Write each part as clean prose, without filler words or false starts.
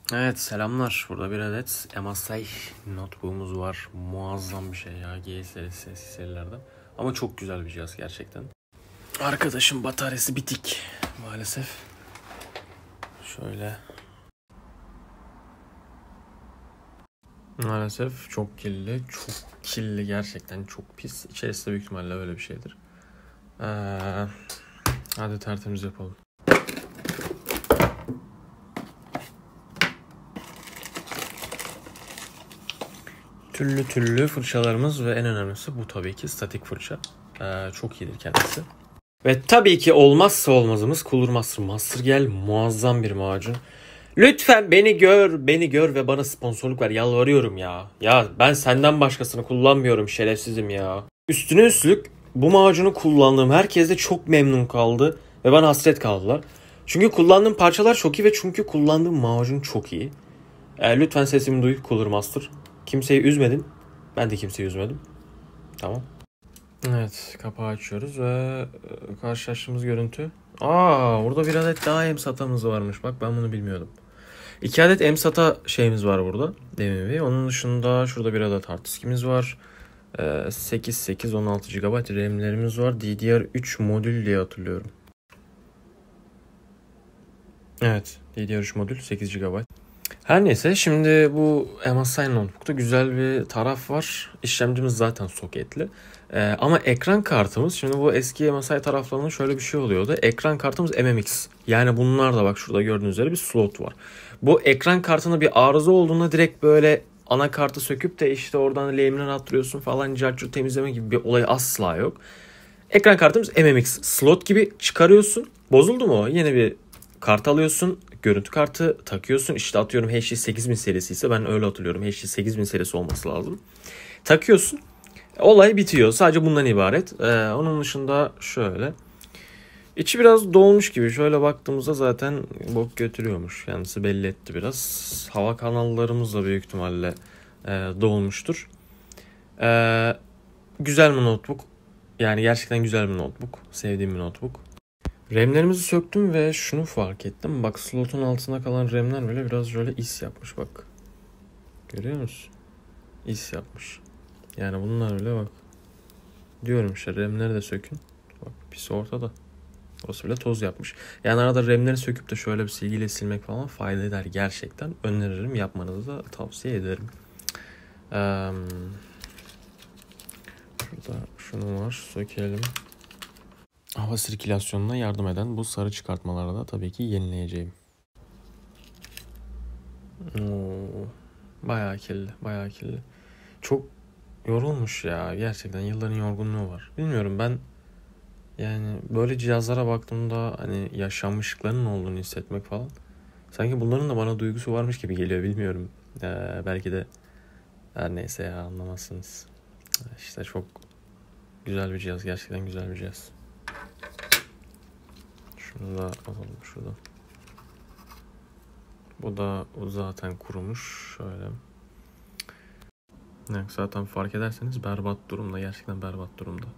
Evet, selamlar. Burada bir adet MSI notebook'umuz var. Muazzam bir şey ya. G serisi eski serilerden. Ama çok güzel bir cihaz gerçekten. Arkadaşım bataryası bitik maalesef. Şöyle. Maalesef çok kirli. Çok kirli, gerçekten çok pis. İçerisi de büyük ihtimalle öyle bir şeydir. Hadi tertemiz yapalım. Türlü fırçalarımız ve en önemlisi bu tabii ki statik fırça. Çok iyidir kendisi. Ve tabii ki olmazsa olmazımız Cooler Master Gel, muazzam bir macun. Lütfen beni gör ve bana sponsorluk ver. Yalvarıyorum ya. Ya ben senden başkasını kullanmıyorum, şerefsizim ya. Üstüne üstlük bu macunu kullandığım herkes de çok memnun kaldı ve bana hasret kaldılar. Çünkü kullandığım parçalar çok iyi ve çünkü kullandığım macun çok iyi. Lütfen sesimi duy Cooler Master. Kimseyi üzmedin. Ben de kimseyi üzmedim. Tamam. Evet, kapağı açıyoruz ve karşılaştığımız görüntü. Burada bir adet daha emsatamız varmış. Bak, ben bunu bilmiyordum. 2 adet emsata şeyimiz var burada. Demin. Onun dışında şurada bir adet hard diskimiz var. 16 GB RAM'lerimiz var. DDR3 modül diye hatırlıyorum. Evet, DDR3 modül 8 GB. Her neyse, şimdi bu MSI Notebook'ta güzel bir taraf var. İşlemcimiz zaten soketli. Ama ekran kartımız, şimdi bu eski MSI taraflarında şöyle bir şey oluyordu. Ekran kartımız MMX. Yani bunlar da bak, şurada gördüğünüz üzere bir slot var. Bu ekran kartında bir arıza olduğunda direkt böyle anakartı söküp de işte oradan lehimden attırıyorsun falan, cartçut temizleme gibi bir olay asla yok. Ekran kartımız MMX. Slot gibi çıkarıyorsun. Bozuldu mu? Yine bir kart alıyorsun. Görüntü kartı takıyorsun. İşte atıyorum HD 8000 serisi ise, ben öyle hatırlıyorum. HD 8000 serisi olması lazım. Takıyorsun. Olay bitiyor. Sadece bundan ibaret. Onun dışında şöyle. İçi biraz dolmuş gibi. Şöyle baktığımızda zaten bok götürüyormuş. Kendisi belli etti biraz. Hava kanallarımız da büyük ihtimalle dolmuştur. Güzel bir notebook. Yani gerçekten güzel bir notebook. Sevdiğim bir notebook. RAM'lerimizi söktüm ve şunu fark ettim. Bak, slotun altında kalan RAM'ler bile biraz şöyle is yapmış bak. Görüyor musun? İs yapmış. Yani bunlar bile bak. Diyorum işte, RAM'leri de sökün. Bak, pis ortada. Orası bile toz yapmış. Yani arada RAM'leri söküp de şöyle bir silgiyle silmek falan fayda eder gerçekten. Öneririm, yapmanızı da tavsiye ederim. Şurada şunu var, sökelim. Hava sirkülasyonuna yardım eden bu sarı çıkartmaları da tabii ki yenileyeceğim. Bayağı kirli. Çok yorulmuş ya. Gerçekten yılların yorgunluğu var. Bilmiyorum, ben yani böyle cihazlara baktığımda hani yaşanmışlıklarının olduğunu hissetmek falan. Sanki bunların da bana duygusu varmış gibi geliyor, bilmiyorum. Belki de her neyse ya, anlamazsınız. İşte çok güzel bir cihaz. Gerçekten güzel bir cihaz. Şunu da alalım şuradan. Bu da zaten kurumuş. Şöyle. Yani zaten fark ederseniz berbat durumda. Gerçekten berbat durumda.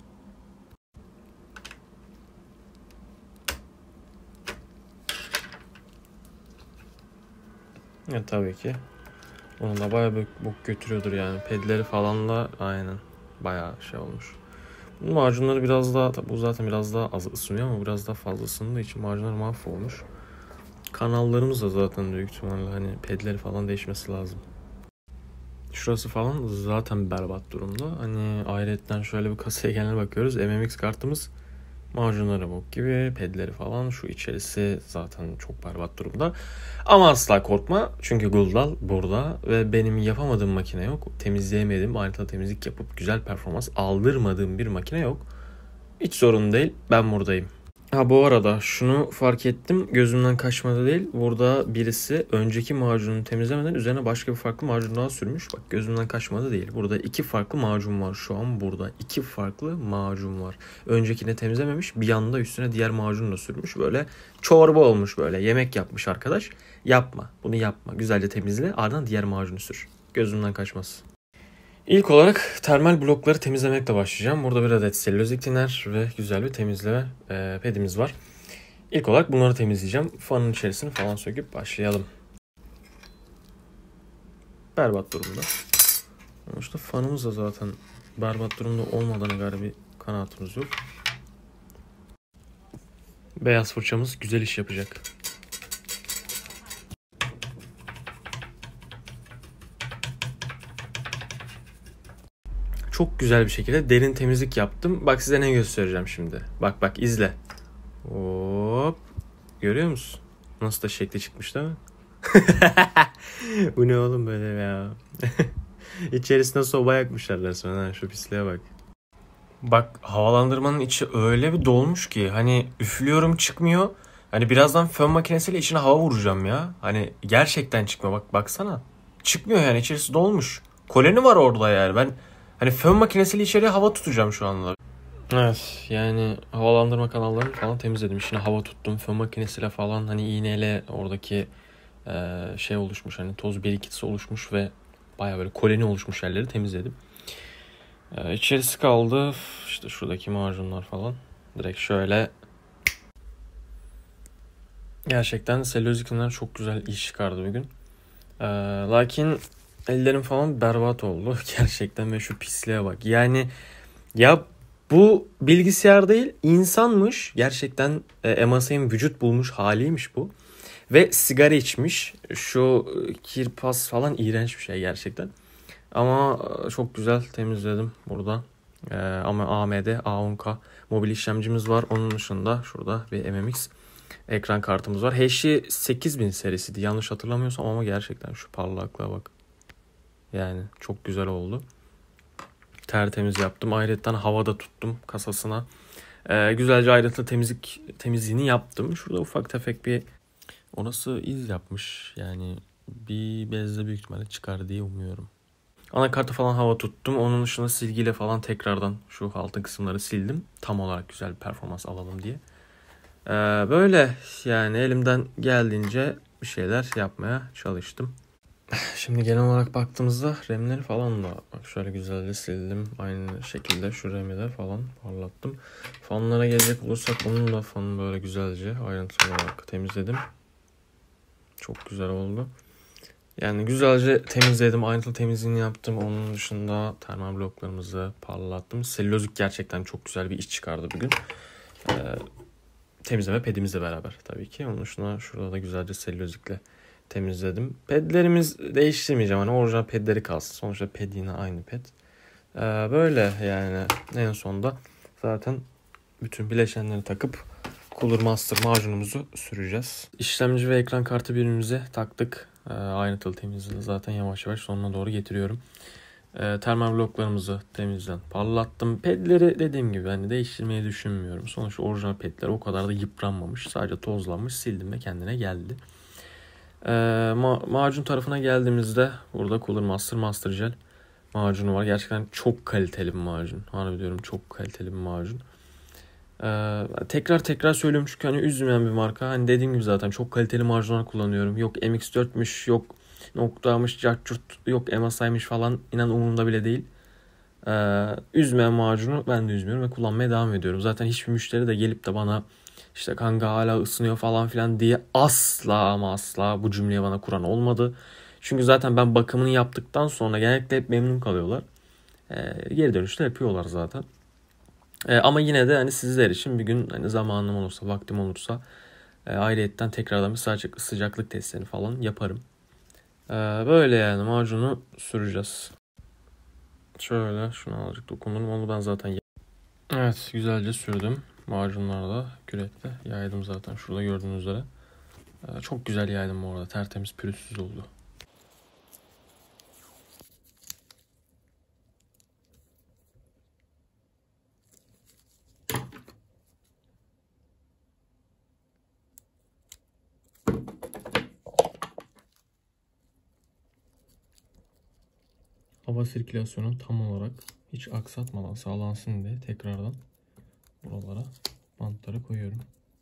Tabii ki. Onun da bayağı bok götürüyordur yani. Pedleri falan da aynen bayağı şey olmuş. Bu macunları biraz daha, bu zaten biraz daha az ısınıyor ama biraz daha fazla ısındığı için macunlar mahvolmuş. Kanallarımız da zaten büyük ihtimalle hani pedleri falan değişmesi lazım. Şurası falan zaten berbat durumda. Hani ayrıyetten şöyle bir kasaya geline bakıyoruz. MMX kartımız macunları bok gibi, pedleri falan, şu içerisi zaten çok berbat durumda. Ama asla korkma, çünkü Guldal burada ve benim yapamadığım makine yok. Temizleyemediğim, ayrıntılı temizlik yapıp güzel performans aldırmadığım bir makine yok. Hiç sorun değil, ben buradayım. Bu arada şunu fark ettim, gözümden kaçmadı değil. Burada birisi önceki macunu temizlemeden üzerine başka bir farklı macun daha sürmüş. Bak, gözümden kaçmadı değil. Burada 2 farklı macun var şu an burada. 2 farklı macun var. Öncekini temizlememiş, bir yanda üstüne diğer macunu da sürmüş. Böyle çorba olmuş, böyle yemek yapmış arkadaş. Yapma, bunu yapma. Güzelce temizle, ardından diğer macunu sür. Gözümden kaçmaz. İlk olarak termal blokları temizlemekle başlayacağım. Burada bir adet selülozik tiner ve güzel bir temizleme pedimiz var. İlk olarak bunları temizleyeceğim. Fanın içerisini falan söküp başlayalım. berbat durumda. Ama işte fanımız da zaten berbat durumda olmadığına göre bir kanaatimiz yok. Beyaz fırçamız güzel iş yapacak. Çok güzel bir şekilde derin temizlik yaptım. Bak size ne göstereceğim şimdi. Bak izle. Hop. Görüyor musun? Nasıl da şekli çıkmış değil mi? Bu ne oğlum böyle ya? İçerisine soba yakmışlar resmen. Şu pisliğe bak. Bak havalandırmanın içi öyle bir dolmuş ki hani üflüyorum çıkmıyor. Hani birazdan fön makinesiyle içine hava vuracağım ya. Hani gerçekten çıkmıyor. Baksana. Çıkmıyor yani, içerisi dolmuş. Koloni var orada yani. Ben hani fön makinesiyle içeriye hava tutacağım şu anda. Evet yani havalandırma kanallarını falan temizledim. İçine hava tuttum. Fön makinesiyle falan hani iğneyle oradaki şey oluşmuş, hani toz birikintisi oluşmuş ve baya böyle koloni oluşmuş yerleri temizledim. İçerisi kaldı. İşte şuradaki macunlar falan. Direkt şöyle. Gerçekten selüloz çok güzel iş çıkardı bugün. Lakin ellerim falan berbat oldu. Gerçekten ve şu pisliğe bak. Yani ya bu bilgisayar değil insanmış. Gerçekten MSI'nin vücut bulmuş haliymiş bu. Ve sigara içmiş. Şu kirpas falan iğrenç bir şey gerçekten. Ama çok güzel temizledim burada. Ama AMD A10K mobil işlemcimiz var. Onun dışında şurada bir MMX ekran kartımız var. HD 8000 serisiydi yanlış hatırlamıyorsam ama gerçekten şu parlaklığa bak. Yani çok güzel oldu. Tertemiz yaptım. Ayrıca havada tuttum kasasına. Güzelce ayrıntılı temizliğini yaptım. Şurada ufak tefek bir orası iz yapmış. Yani bir bezle büyük ihtimalle çıkar diye umuyorum. Anakartı falan hava tuttum. Onun dışında silgiyle falan tekrardan şu altın kısımları sildim. Tam olarak güzel bir performans alalım diye. Böyle yani elimden geldiğince bir şeyler yapmaya çalıştım. Şimdi genel olarak baktığımızda RAM'leri falan da bak şöyle güzelce sildim. Aynı şekilde şu RAM'i de falan parlattım. Fanlara gelecek olursak onun da fanını böyle güzelce ayrıntılı olarak temizledim. Çok güzel oldu. Yani güzelce temizledim. Ayrıntılı temizliğini yaptım. Onun dışında termal bloklarımızı parlattım. Selülozik gerçekten çok güzel bir iş çıkardı bugün. Temizleme pedimizle beraber tabii ki. Onun dışında şurada da güzelce selülozikle temizledim. Pedlerimiz değiştirmeyeceğim. Hani orijinal pedleri kalsın. Sonuçta ped yine aynı ped. Böyle yani en sonunda zaten bütün bileşenleri takıp Cooler Master macunumuzu süreceğiz. İşlemci ve ekran kartı birbirimize taktık. Ayrıntılı temizliği zaten yavaş yavaş sonuna doğru getiriyorum. Termal bloklarımızı temizden parlattım. Pedleri dediğim gibi hani değiştirmeyi düşünmüyorum. Sonuçta orijinal pedler o kadar da yıpranmamış. Sadece tozlanmış. Sildim ve kendine geldi. Macun tarafına geldiğimizde burada Cooler Master Gel macunu var. Gerçekten çok kaliteli bir macun. Harbi diyorum, çok kaliteli bir macun. Tekrar söylüyorum çünkü hani üzmeyen bir marka. Hani dediğim gibi zaten çok kaliteli macunlar kullanıyorum. Yok MX4'müş, yok Nokta'mış, Carchurt, yok MSI'miş falan. İnan umurumda bile değil. Üzmeyen macunu ben de üzmüyorum ve kullanmaya devam ediyorum. Zaten hiçbir müşteri de gelip de bana işte kanka hala ısınıyor falan filan diye asla bu cümleyi bana kuran olmadı. Çünkü zaten ben bakımını yaptıktan sonra genellikle hep memnun kalıyorlar. Geri dönüşte yapıyorlar zaten. Ama yine de hani sizler için bir gün hani zamanım olursa, vaktim olursa ayrıyetten tekrardan bir sıcaklık testlerini falan yaparım. Böyle yani macunu süreceğiz. Şöyle şuna azıcık dokunurum. Onu ben zaten evet güzelce sürdüm. Macunlarla kürekle yaydım zaten şurada gördüğünüz üzere. Çok güzel yaydım bu arada. Tertemiz pürüzsüz oldu. Hava sirkülasyonu tam olarak hiç aksatmadan sağlansın diye tekrardan buralara bantları koyuyorum.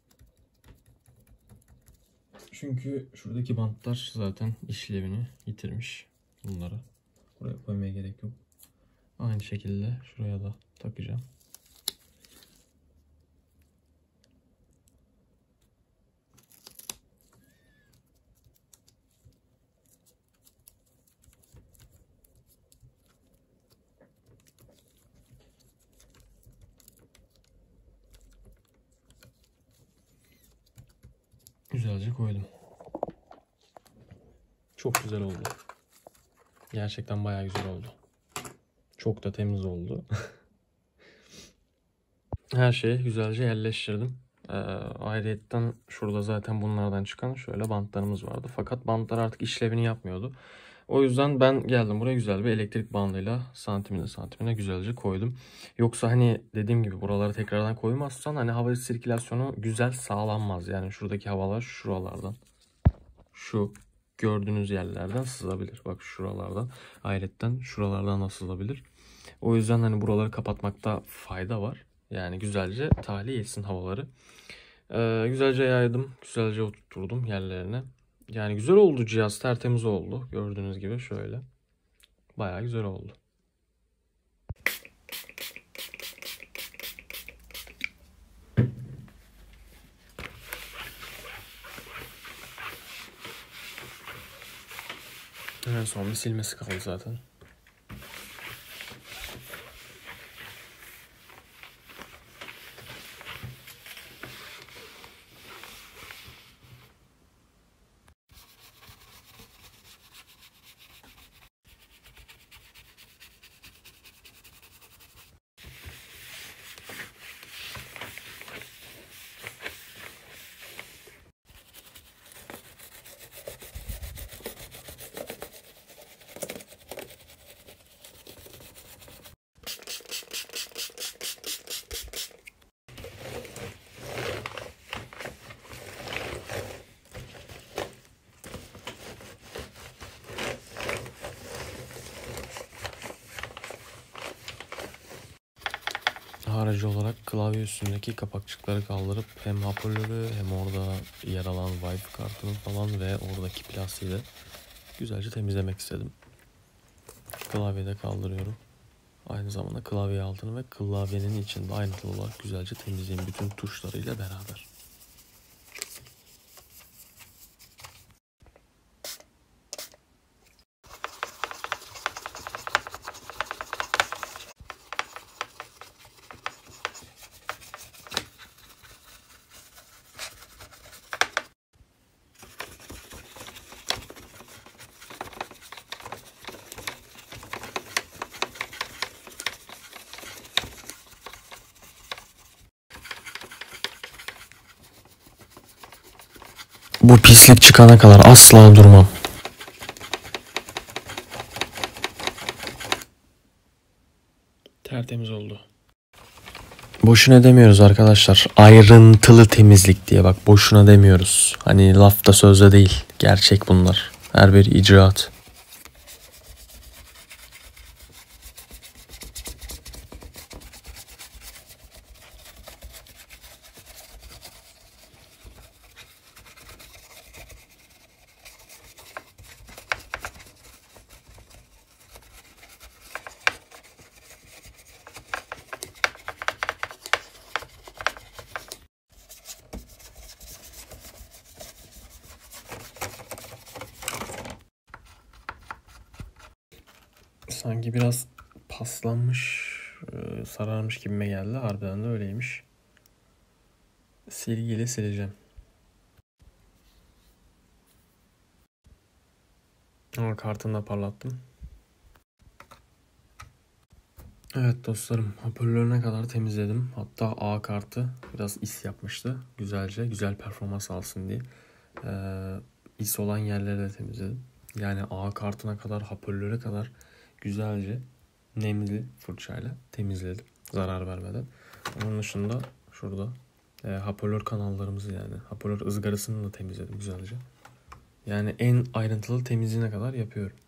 Çünkü şuradaki bantlar zaten işlevini yitirmiş. Bunları buraya koymaya gerek yok. Aynı şekilde şuraya da takacağım. Güzelce koydum. Çok güzel oldu. Gerçekten bayağı güzel oldu. Çok da temiz oldu. Her şeyi güzelce yerleştirdim. Ayrıyetten şurada zaten bunlardan çıkan şöyle bantlarımız vardı. Fakat bantlar artık işlevini yapmıyordu. O yüzden ben geldim buraya güzel bir elektrik bandıyla santimine güzelce koydum. Yoksa hani dediğim gibi buraları tekrardan koymazsan hani hava sirkülasyonu güzel sağlanmaz. Yani şuradaki havalar şuralardan, şu gördüğünüz yerlerden sızabilir. Bak şuralardan, ayrıyetten şuralardan da sızabilir. O yüzden hani buraları kapatmakta fayda var. Yani güzelce tahliye etsin havaları. Güzelce yaydım. Güzelce oturtturdum yerlerine. Yani güzel oldu cihaz. Tertemiz oldu. Gördüğünüz gibi şöyle. Bayağı güzel oldu. En son bir silmesi kaldı zaten. Harici olarak klavye üstündeki kapakçıkları kaldırıp hem hoparlörü hem orada yer alan Wi-Fi kartını falan ve oradaki plastiği de güzelce temizlemek istedim. Klavyeyi de kaldırıyorum. Aynı zamanda klavye altını ve klavyenin içinde ayrıntılı olarak güzelce temizleyeyim bütün tuşlarıyla beraber. Bu pislik çıkana kadar asla durmam. Tertemiz oldu. Boşuna demiyoruz arkadaşlar. Ayrıntılı temizlik diye bak boşuna demiyoruz. Hani lafta sözde değil. Gerçek bunlar. Her bir icraat. Sanki biraz paslanmış, sararmış gibime geldi. Harbiden de öyleymiş. Silgiyle sileceğim. Ama kartını da parlattım. Evet dostlarım, hoparlörüne kadar temizledim. Hatta A kartı biraz is yapmıştı. Güzel performans alsın diye. İs olan yerleri de temizledim. Yani A kartına kadar, hoparlöre kadar güzelce nemli fırçayla temizledim. Zarar vermeden. Onun dışında şurada hoparlör kanallarımızı yani hoparlör ızgarasını da temizledim güzelce. Yani en ayrıntılı temizliğine kadar yapıyorum.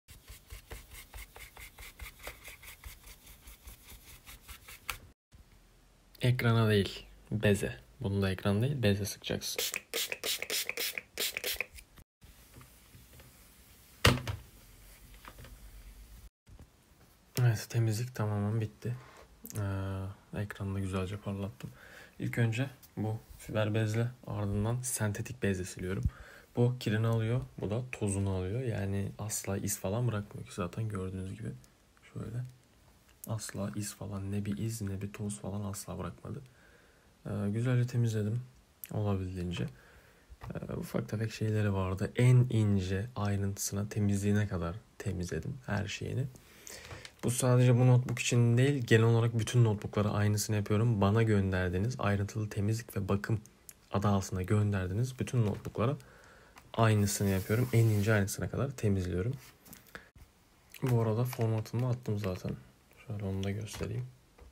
Ekrana değil, beze. Bunu da ekran değil, beze sıkacaksın. Evet, temizlik tamamen bitti. Ekranı da güzelce parlattım. İlk önce bu fiber bezle, ardından sentetik bezle siliyorum. Bu kirini alıyor, bu da tozunu alıyor. Yani asla iz falan bırakmıyor ki zaten gördüğünüz gibi. Şöyle. Asla iz falan, ne bir iz ne bir toz falan asla bırakmadı. Güzelce temizledim olabildiğince. Ufak tefek şeyleri vardı. En ince ayrıntısına, temizliğine kadar temizledim her şeyini. Bu sadece bu notebook için değil, genel olarak bütün notebooklara aynısını yapıyorum. Bana gönderdiğiniz ayrıntılı temizlik ve bakım adı altında gönderdiğiniz bütün notebooklara aynısını yapıyorum. En ince ayrıntısına kadar temizliyorum. Bu arada formatını attım zaten. Şöyle onu da göstereyim.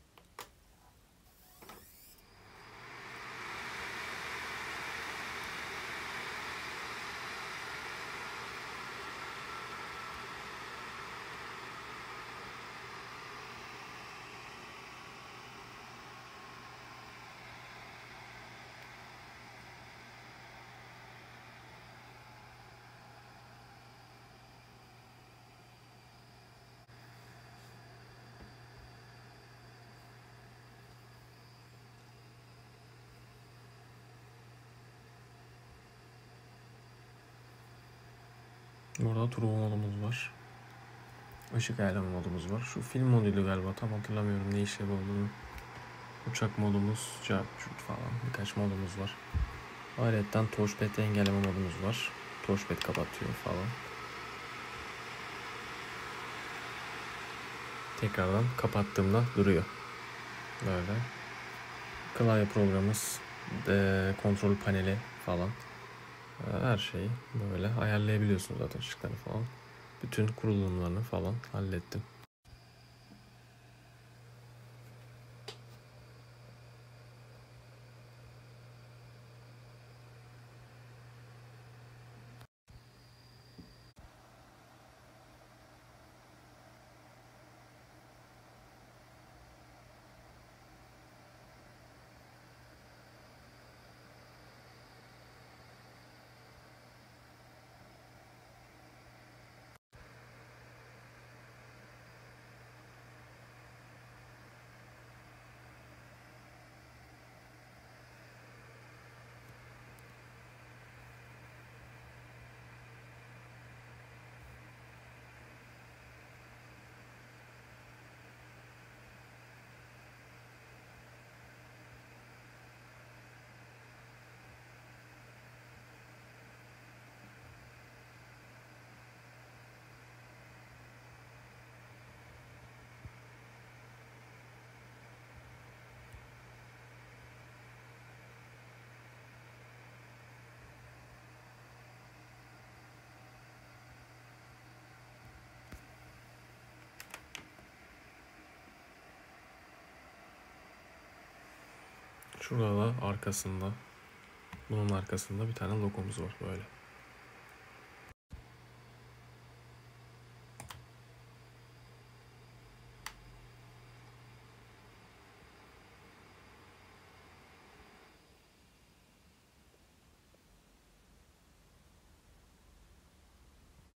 Burada turbo modumuz var. Işık ayarlama modumuz var. Şu film moduydu galiba. Tam hatırlamıyorum ne işe olduğunu. Uçak modumuz, cart falan birkaç modumuz var. Ayrıca touchpad engelleme modumuz var. Touchpad kapatıyor falan. Tekrardan kapattığımda duruyor. Böyle. Klavye programımız, kontrol paneli falan. Her şeyi böyle ayarlayabiliyorsunuz zaten, ışıkları falan. Bütün kurulumlarını falan hallettim. Şurada da arkasında, bunun arkasında bir tane logomuz var böyle.